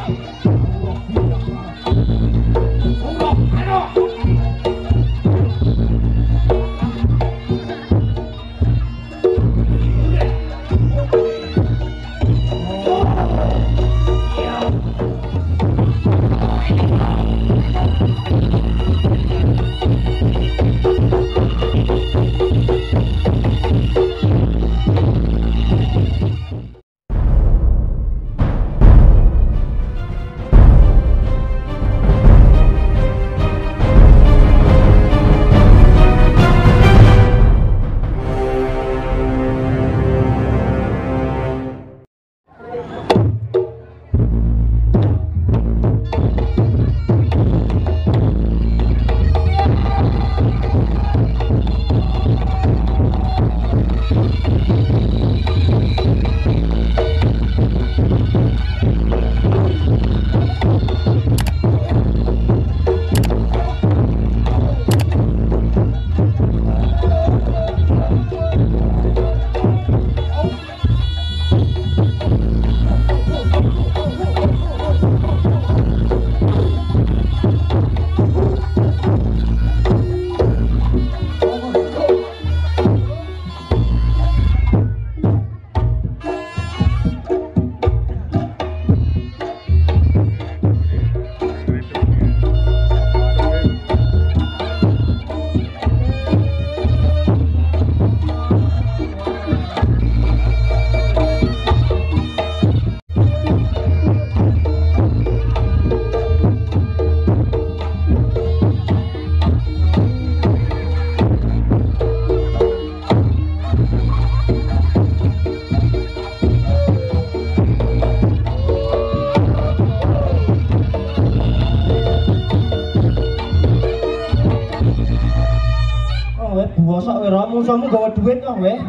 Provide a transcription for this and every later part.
bosok weh romo somu gawa duit kok weh.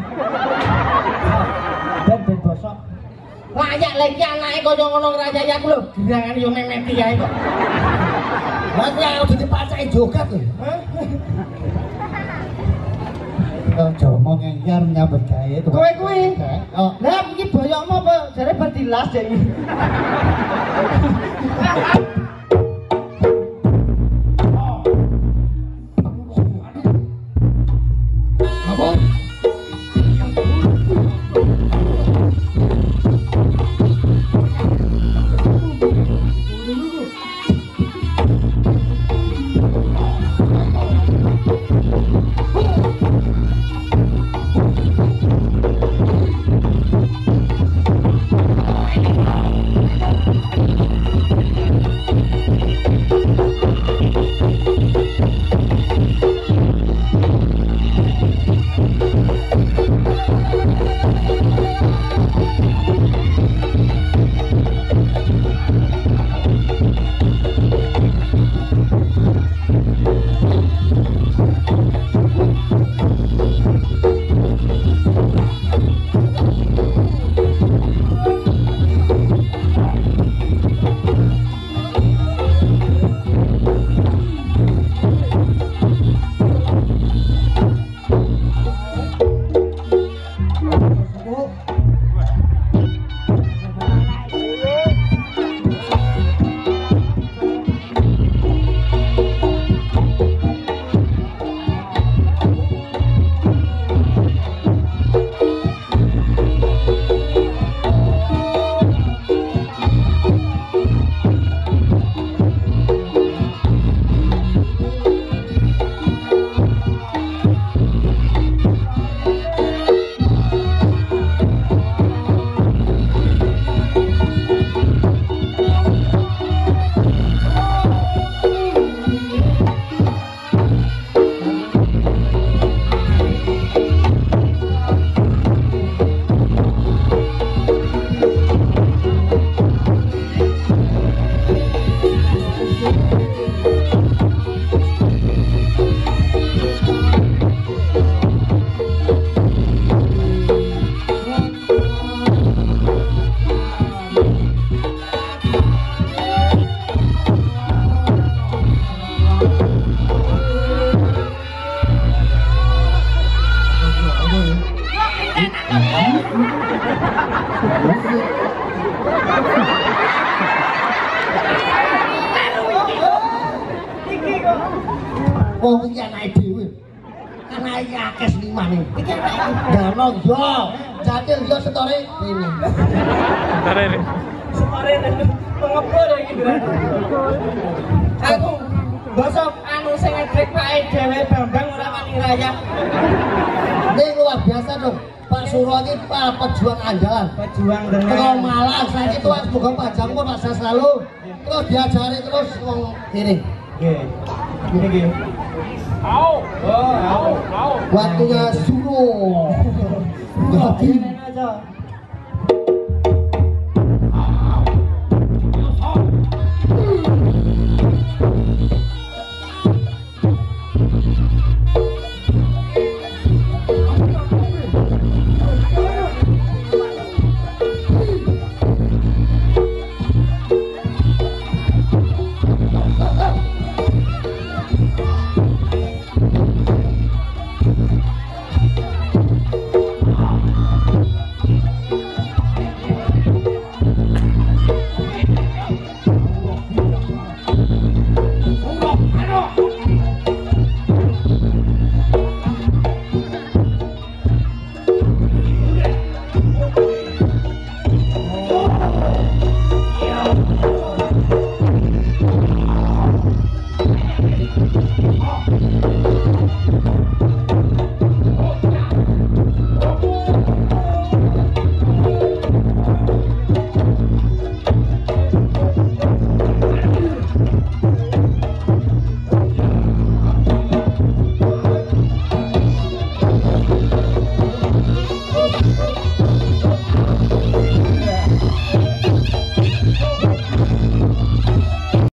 Ben bosok. Layak lagi anake kaya ngono ngrayaya aku lho, girangan yo memeti ae kok. Lah kuwi harus dipacaki jogat lho. Jomo ngeyar nyambut gawe to. Kowe kuwi. Lah iki boyokmu apa jare berdilas jek iki. Oh iki anake dhewe. Anake akeh seniman iki. Iki anake Dano yo. Jatil yo setore ini. Setore pengepul iki berarti. Aku bosok anu sing ngedrek Pak dhewe Bambang ora wani raya. Ning luar biasa dong. Pak Suro ini pejuang andalan. Pejuang dengan. Kalau Malang saya itu semoga panjang pun masa selalu. Terus diajari terus ngomong ini. Gini. Waktunya Suro. Jadi aja.